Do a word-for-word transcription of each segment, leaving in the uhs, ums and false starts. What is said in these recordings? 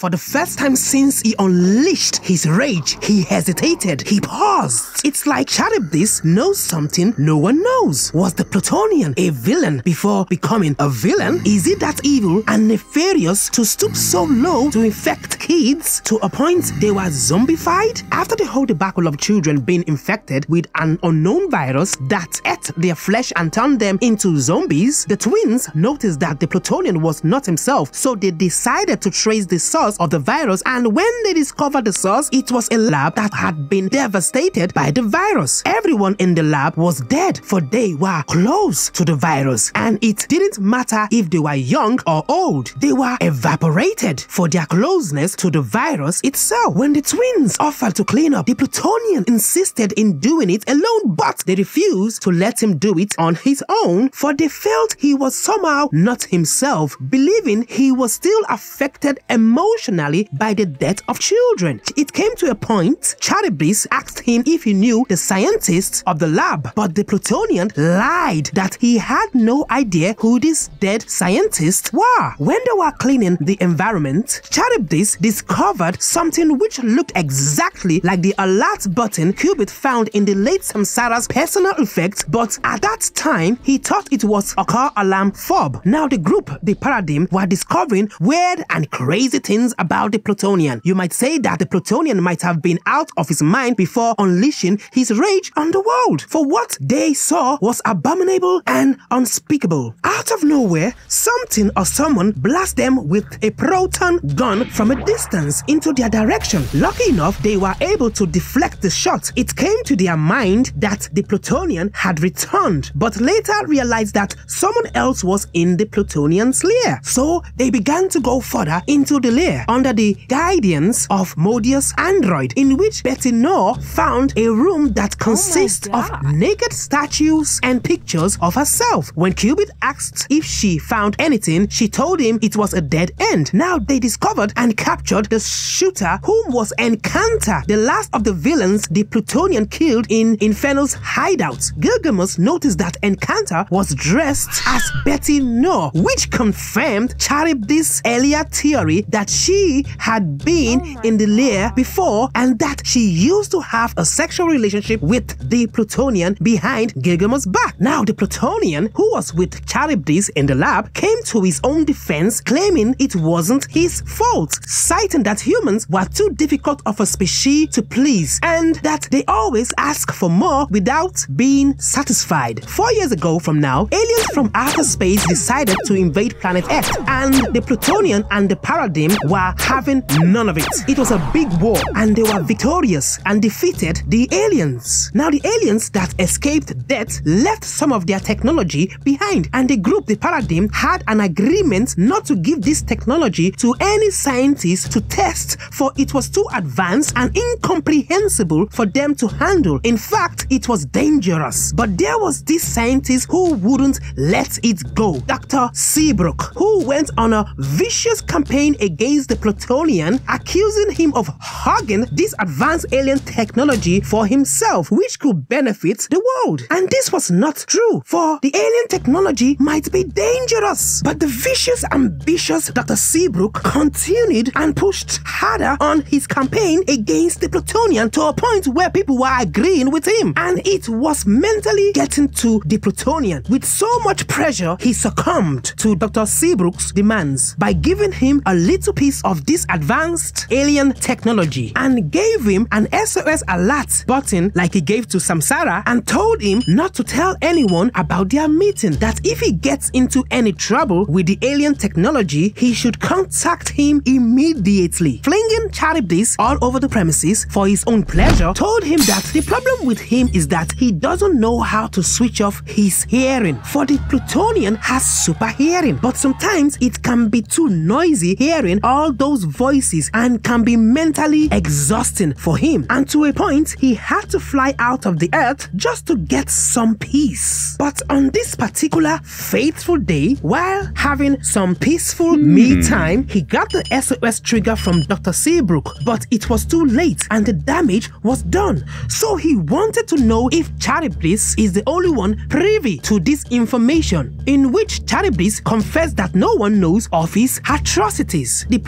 For the first time since he unleashed his rage, he hesitated. He paused. It's like Charybdis knows something no one knows. Was the Plutonian a villain before becoming a villain? Is it that evil and nefarious to stoop so low to infect kids to a point they were zombified? After the whole debacle of children being infected with an unknown virus that ate their flesh and turned them into zombies, the twins noticed that the Plutonian was not himself, so they decided to trace the source of the virus, and when they discovered the source, it was a lab that had been devastated by the virus. Everyone in the lab was dead, for they were close to the virus, and it didn't matter if they were young or old. They were evaporated for their closeness to the virus itself. When the twins offered to clean up, the Plutonian insisted in doing it alone, but they refused to let him do it on his own, for they felt he was somehow not himself, believing he was still affected emotionally by the death of children. It came to a point, Charybdis asked him if he knew the scientists of the lab, but the Plutonian lied that he had no idea who these dead scientists were. When they were cleaning the environment, Charybdis discovered something which looked exactly like the alert button Cubit found in the late Samsara's personal effects, but at that time, he thought it was a car alarm fob. Now the group, the Paradigm, were discovering weird and crazy things about the Plutonian. You might say that the Plutonian might have been out of his mind before unleashing his rage on the world, for what they saw was abominable and unspeakable. Out of nowhere, something or someone blasted them with a proton gun from a distance into their direction. Lucky enough, they were able to deflect the shot. It came to their mind that the Plutonian had returned, but later realized that someone else was in the Plutonian's lair. So they began to go further into the lair under the guidance of Modius Android, in which Betty Noor found a room that consists Oh of naked statues and pictures of herself. When Cubit asked if she found anything, she told him it was a dead end. Now they discovered and captured the shooter, whom was Encanter, the last of the villains the Plutonian killed in Inferno's hideout. Gilgamesh noticed that Encanter was dressed as Betty Noor, which confirmed Charybdis' earlier theory that she had been Oh in the lair before and that she used to have a sexual relationship with the Plutonian behind Gilgamesh's back. Now the Plutonian, who was with Charybdis in the lab, came to his own defense, claiming it wasn't his fault, citing that humans were too difficult of a species to please and that they always ask for more without being satisfied. Four years ago from now, aliens from outer space decided to invade planet Earth, and the Plutonian and the Paradigm were having none of it. It was a big war, and they were victorious and defeated the aliens. Now the aliens that escaped death left some of their technology behind, and the group, the Paradigm, had an agreement not to give this technology to any scientists to test, for it was too advanced and incomprehensible for them to handle. In fact, it was dangerous. But there was this scientist who wouldn't let it go, Doctor Seabrook, who went on a vicious campaign against the Plutonian, accusing him of hogging this advanced alien technology for himself, which could benefit the world. And this was not true, for the alien technology might be dangerous. But the vicious, ambitious Doctor Seabrook continued and pushed harder on his campaign against the Plutonian to a point where people were agreeing with him, and it was mentally getting to the Plutonian. With so much pressure, he succumbed to Doctor Seabrook's demands by giving him a little piece of this advanced alien technology and gave him an S O S alert button like he gave to Samsara, and told him not to tell anyone about their meeting, that if he gets into any trouble with the alien technology, he should contact him immediately. Flinging Charybdis all over the premises for his own pleasure, told him that the problem with him is that he doesn't know how to switch off his hearing, for the Plutonian has super hearing, but sometimes it can be too noisy hearing all those voices and can be mentally exhausting for him, and to a point he had to fly out of the earth just to get some peace. But on this particular fateful day, while having some peaceful mm. me time, he got the S O S trigger from Doctor Seabrook, but it was too late and the damage was done. So he wanted to know if Charybdis is the only one privy to this information, in which Charybdis confessed that no one knows of his atrocities. The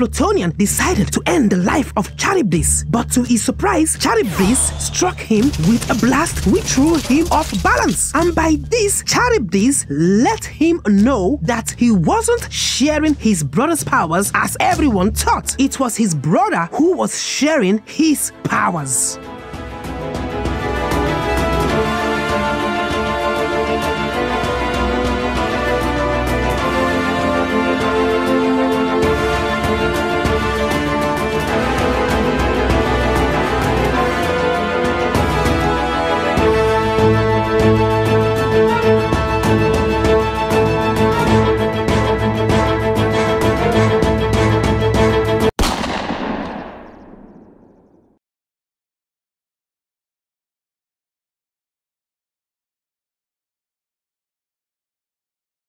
Plutonian decided to end the life of Charybdis, but to his surprise, Charybdis struck him with a blast which threw him off balance. And by this, Charybdis let him know that he wasn't sharing his brother's powers as everyone thought. It was his brother who was sharing his powers.